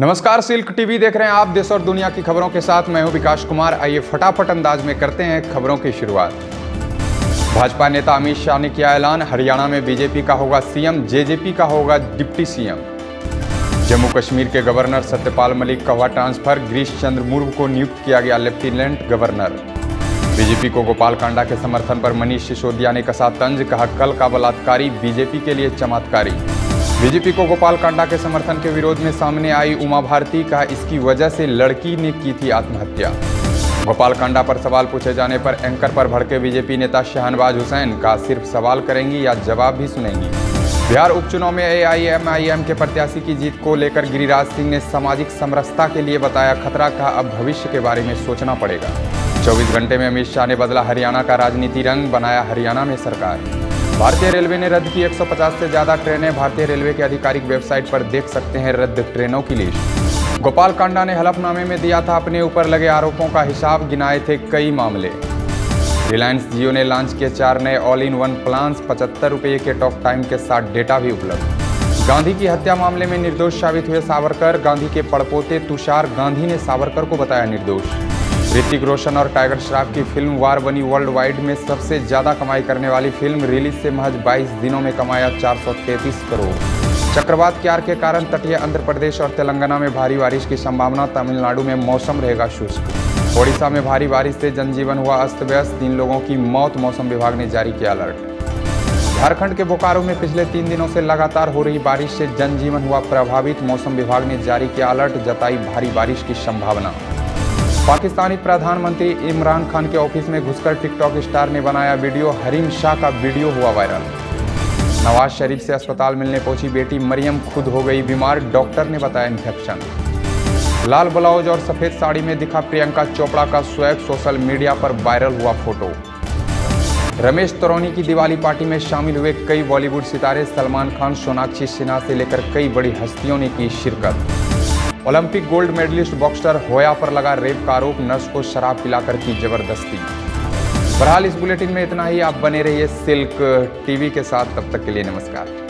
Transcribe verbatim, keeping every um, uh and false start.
नमस्कार, silk TV देख रहे हैं आप। देश और दुनिया की खबरों के साथ मैं हूं विकास कुमार। आइए फटाफट अंदाज में करते हैं खबरों की शुरुआत। भाजपा नेता अमित शाह ने किया ऐलान, हरियाणा में बीजेपी का होगा सीएम, जेजेपी का होगा डिप्टी सीएम। जम्मू कश्मीर के गवर्नर सत्यपाल मलिक का हुआ ट्रांसफर, गिरीश चंद्र मुर्मू को नियुक्त किया गया लेफ्टिनेंट गवर्नर। बीजेपी को गोपाल कांडा के समर्थन पर मनीष सिसोदिया ने कसा तंज, कहा कल का बलात्कारी बीजेपी के लिए चमत्कारी। बीजेपी को गोपाल कांडा के समर्थन के विरोध में सामने आई उमा भारती, कहा इसकी वजह से लड़की ने की थी आत्महत्या। गोपाल कांडा पर सवाल पूछे जाने पर एंकर पर भड़के बीजेपी नेता शहनवाज हुसैन, कहा सिर्फ सवाल करेंगी या जवाब भी सुनेंगी। बिहार उपचुनाव में एआईएमआईएम के प्रत्याशी की जीत को लेकर गिरिराज सिंह ने सामाजिक समरसता के लिए बताया खतरा, कहा अब भविष्य के बारे में सोचना पड़ेगा। चौबीस घंटे में अमित शाह ने बदला हरियाणा का राजनीति रंग, बनाया हरियाणा में सरकार। भारतीय रेलवे ने रद्द की एक सौ पचास से ज्यादा ट्रेनें, भारतीय रेलवे की आधिकारिक वेबसाइट पर देख सकते हैं रद्द ट्रेनों की लिस्ट। गोपाल कांडा ने हलफनामे में दिया था अपने ऊपर लगे आरोपों का हिसाब, गिनाए थे कई मामले। रिलायंस जियो ने लॉन्च किए चार नए ऑल इन वन प्लान्स, पचहत्तर रुपये के टॉक टाइम के साथ डेटा भी उपलब्ध। गांधी की हत्या मामले में निर्दोष साबित हुए सावरकर, गांधी के पड़पोते तुषार गांधी ने सावरकर को बताया निर्दोष। ऋतिक रोशन और टाइगर श्रॉफ की फिल्म वार बनी वर्ल्ड वाइड में सबसे ज्यादा कमाई करने वाली फिल्म। रिलीज से महज बाईस दिनों में कमाया चार सौ तैंतीस करोड़। चक्रवात क्यार के कारण तटीय आंध्र प्रदेश और तेलंगाना में भारी बारिश की संभावना, तमिलनाडु में मौसम रहेगा शुष्क। ओडिशा में भारी बारिश से जनजीवन हुआ अस्त व्यस्त, तीन लोगों की मौत, मौसम विभाग ने जारी किया अलर्ट। झारखंड के बोकारो में पिछले तीन दिनों से लगातार हो रही बारिश से जनजीवन हुआ प्रभावित, मौसम विभाग ने जारी किया अलर्ट, जताई भारी बारिश की संभावना। पाकिस्तानी प्रधानमंत्री इमरान खान के ऑफिस में घुसकर टिकटॉक स्टार ने बनाया वीडियो, हरीम शाह का वीडियो हुआ वायरल। नवाज शरीफ से अस्पताल मिलने पहुंची बेटी मरियम खुद हो गई बीमार, डॉक्टर ने बताया इन्फेक्शन। लाल ब्लाउज और सफेद साड़ी में दिखा प्रियंका चोपड़ा का स्वैग, सोशल मीडिया पर वायरल हुआ फोटो। रमेश तौरनी की दिवाली पार्टी में शामिल हुए कई बॉलीवुड सितारे, सलमान खान, सोनाक्षी सिन्हा से लेकर कई बड़ी हस्तियों ने की शिरकत। ओलंपिक गोल्ड मेडलिस्ट बॉक्सर होया पर लगा रेप का आरोप, नर्स को शराब पिलाकर की जबरदस्ती। बहरहाल इस बुलेटिन में इतना ही। आप बने रहिए सिल्क टीवी के साथ, तब तक के लिए नमस्कार।